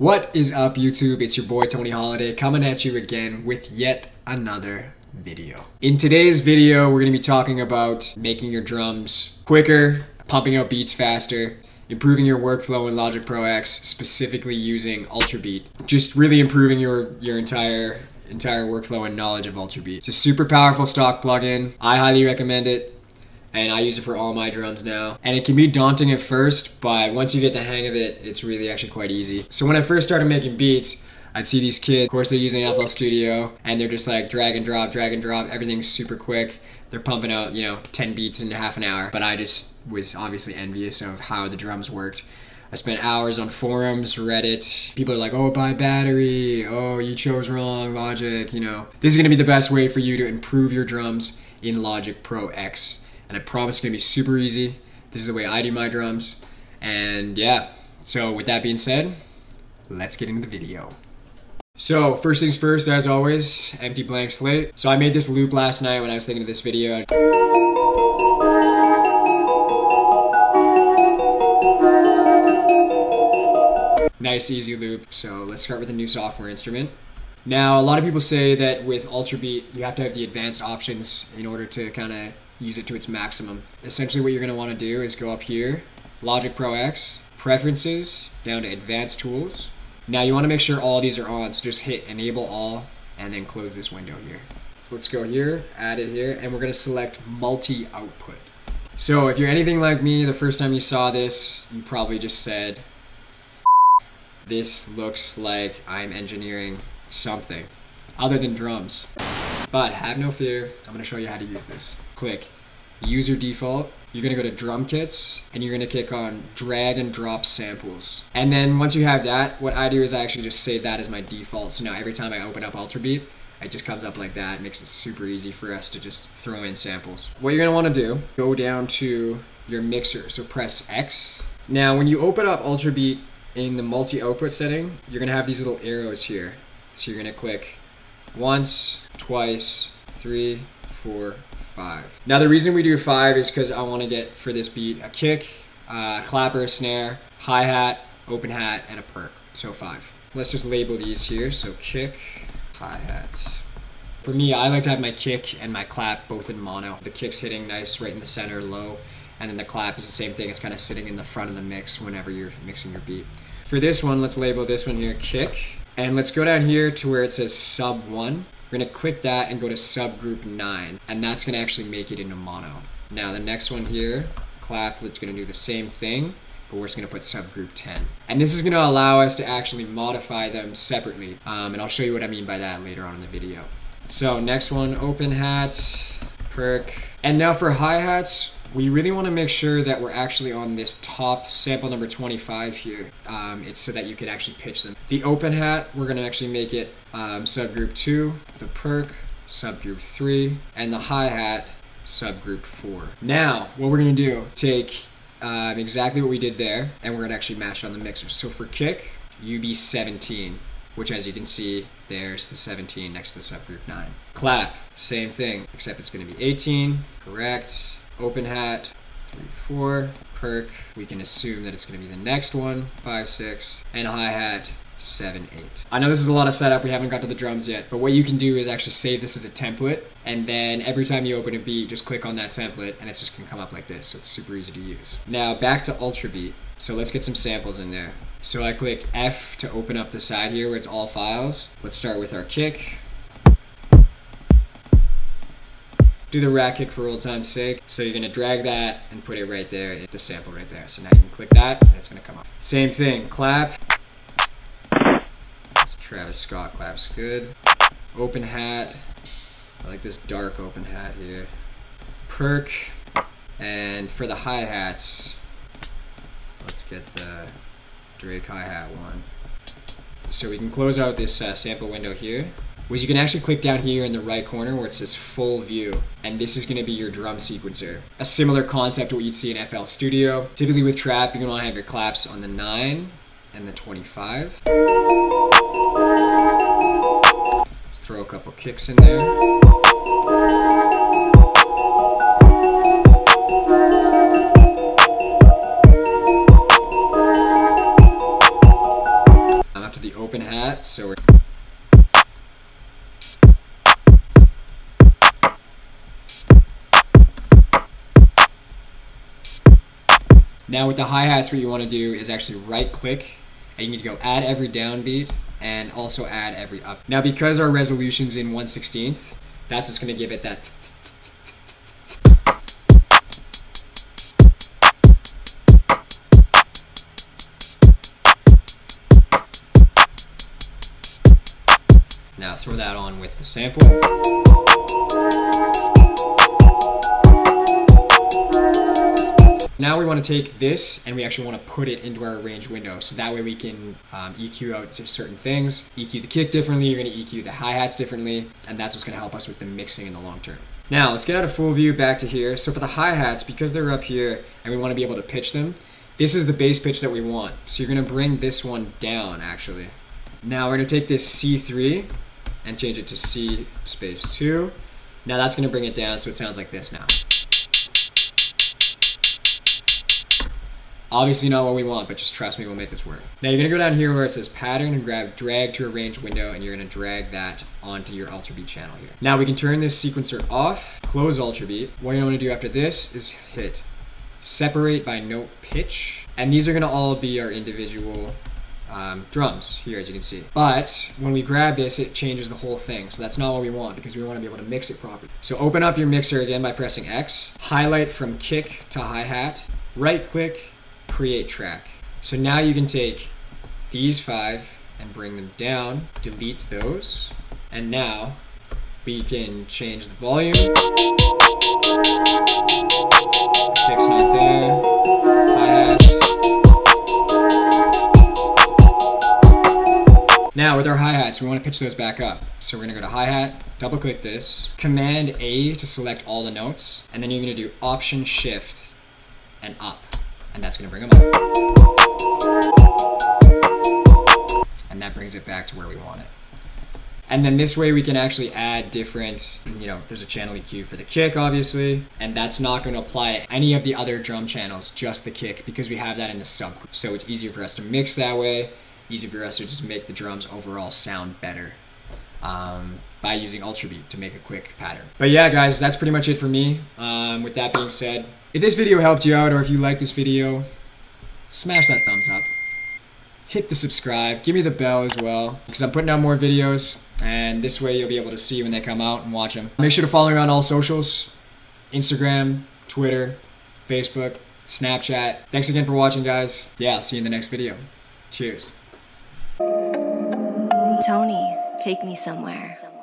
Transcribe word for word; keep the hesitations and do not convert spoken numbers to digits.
What is up, YouTube? It's your boy Tony Holiday coming at you again with yet another video. In today's video, we're going to be talking about making your drums quicker, pumping out beats faster, improving your workflow in Logic Pro X, specifically using Ultrabeat. Just really improving your, your entire, entire workflow and knowledge of Ultrabeat. It's a super powerful stock plugin. I highly recommend it, and I use it for all my drums now. And it can be daunting at first, but once you get the hang of it, it's really actually quite easy. So when I first started making beats, I'd see these kids, of course they're using F L Studio, and they're just like drag and drop, drag and drop, everything's super quick. They're pumping out, you know, ten beats in half an hour, but I just was obviously envious of how the drums worked. I spent hours on forums, Reddit. People are like, oh, buy battery. Oh, you chose wrong, Logic, you know. This is gonna be the best way for you to improve your drums in Logic Pro X. And I promise it's gonna be super easy. This is the way I do my drums. And yeah, so with that being said, let's get into the video. So first things first, as always, empty blank slate. So I made this loop last night when I was thinking of this video. Nice, easy loop. So let's start with a new software instrument. Now, a lot of people say that with Ultrabeat, you have to have the advanced options in order to kind of use it to its maximum. Essentially what you're gonna wanna do is go up here, Logic Pro X, Preferences, down to Advanced Tools. Now you wanna make sure all these are on, so just hit Enable All, and then close this window here. Let's go here, add it here, and we're gonna select Multi-Output. So if you're anything like me, the first time you saw this, you probably just said, this looks like I'm engineering something other than drums. But have no fear, I'm gonna show you how to use this. Click User Default. You're gonna go to Drum Kits, and you're gonna click on Drag and Drop Samples. And then once you have that, what I do is I actually just save that as my default. So now every time I open up Ultrabeat, it just comes up like that. It makes it super easy for us to just throw in samples. What you're gonna wanna do, go down to your mixer, so press X. Now when you open up Ultrabeat in the multi-output setting, you're gonna have these little arrows here. So you're gonna click once, twice, three, four, five. Now the reason we do five is because I want to get for this beat a kick, uh, clapper, snare, hi-hat, open hat, and a perk. So five. Let's just label these here. So kick, hi-hat. For me, I like to have my kick and my clap both in mono. The kick's hitting nice right in the center, low, and then the clap is the same thing. It's kind of sitting in the front of the mix whenever you're mixing your beat. For this one, let's label this one here kick. And let's go down here to where it says sub one. We're gonna click that and go to subgroup nine, and that's gonna actually make it into mono. Now the next one here, clap, it's gonna do the same thing, but we're just gonna put subgroup ten. And this is gonna allow us to actually modify them separately. Um, and I'll show you what I mean by that later on in the video. So next one, open hat, perk. And now for hi-hats, we really want to make sure that we're actually on this top sample number twenty-five here. Um, it's so that you can actually pitch them. The open hat, we're going to actually make it um, subgroup two, the perk, subgroup three, and the hi-hat, subgroup four. Now, what we're going to do, take um, exactly what we did there, and we're going to actually match it on the mixer. So for kick, U B seventeen, which as you can see, there's the seventeen next to the subgroup nine. Clap, same thing, except it's going to be eighteen, correct. Open hat, three, four, perk, we can assume that it's gonna be the next one, five, six, and hi-hat, seven, eight. I know this is a lot of setup, we haven't got to the drums yet, but what you can do is actually save this as a template, and then every time you open a beat, just click on that template, and it's just gonna come up like this, so it's super easy to use. Now, back to Ultrabeat. So let's get some samples in there. So I clicked F to open up the side here where it's all files. Let's start with our kick. Do the rack kick for old time's sake. So you're gonna drag that and put it right there, the sample right there. So now you can click that and it's gonna come up. Same thing, clap. This Travis Scott clap's good. Open hat. I like this dark open hat here. Perk. And for the hi-hats, let's get the Drake hi-hat one. So we can close out this uh, sample window here. Was you can actually click down here in the right corner where it says full view, and this is gonna be your drum sequencer. A similar concept to what you'd see in F L Studio. Typically with trap, you're gonna wanna have your claps on the nine and the twenty-five. Let's throw a couple kicks in there. that. So we're now with the hi-hats, what you want to do is actually right click and you need to go add every downbeat and also add every up. Now because our resolution's in one sixteenth, that's what's going to give it that. Now throw that on with the sample. Now we want to take this and we actually want to put it into our arrange window. So that way we can um, E Q out certain things. E Q the kick differently, you're going to E Q the hi-hats differently, and that's what's going to help us with the mixing in the long term. Now let's get out of full view back to here. So for the hi-hats, because they're up here and we want to be able to pitch them, this is the bass pitch that we want. So you're going to bring this one down actually. Now we're going to take this C three and change it to C space two. Now that's going to bring it down so it sounds like this now. Obviously not what we want, but just trust me, we'll make this work. Now you're gonna go down here where it says pattern and grab drag to arrange window, and you're gonna drag that onto your Ultrabeat channel here. Now we can turn this sequencer off, close Ultrabeat. What you wanna do after this is hit separate by note pitch, and these are gonna all be our individual um, drums here, as you can see. But when we grab this, it changes the whole thing, so that's not what we want because we wanna be able to mix it properly. So open up your mixer again by pressing X, highlight from kick to hi-hat, right click, create track. So now you can take these five and bring them down, delete those, and now we can change the volume. The kick's not there, hi-hats. Now with our hi-hats, we want to pitch those back up. So we're gonna go to hi-hat, double click this, Command A to select all the notes, and then you're gonna do Option Shift and up. And that's gonna bring them up. And that brings it back to where we want it. And then this way we can actually add different, you know, there's a channel E Q for the kick, obviously, and that's not gonna apply to any of the other drum channels, just the kick, because we have that in the sub. So it's easier for us to mix that way, easier for us to just make the drums overall sound better um, by using Ultrabeat to make a quick pattern. But yeah, guys, that's pretty much it for me. Um, with that being said, if this video helped you out, or if you like this video, smash that thumbs up. Hit the subscribe, give me the bell as well, because I'm putting out more videos, and this way you'll be able to see when they come out and watch them. Make sure to follow me on all socials, Instagram, Twitter, Facebook, Snapchat. Thanks again for watching, guys. Yeah, I'll see you in the next video. Cheers. Tony, take me somewhere.